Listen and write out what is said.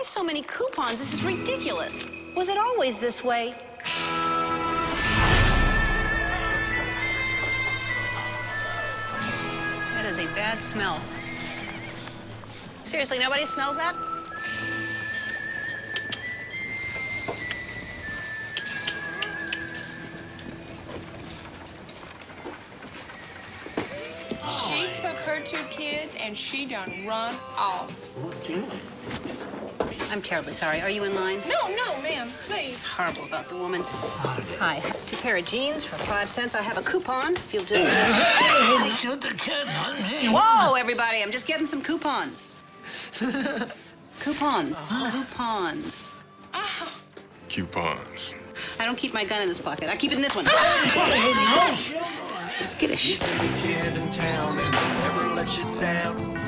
Why so many coupons? This is ridiculous. Was it always this way? That is a bad smell. Seriously, nobody smells that? She took her 2 kids and she done run off. I'm terribly sorry. Are you in line? No, ma'am, please. Horrible about the woman. Hi. 2 pair of jeans for 5 cents. I have a coupon. If you'll just... Shoot the kid, not me. Whoa, everybody. I'm just getting some coupons. Coupons. Coupons. Coupons. I don't keep my gun in this pocket. I keep it in this one. Skittish. He's the kid in town and never let you down.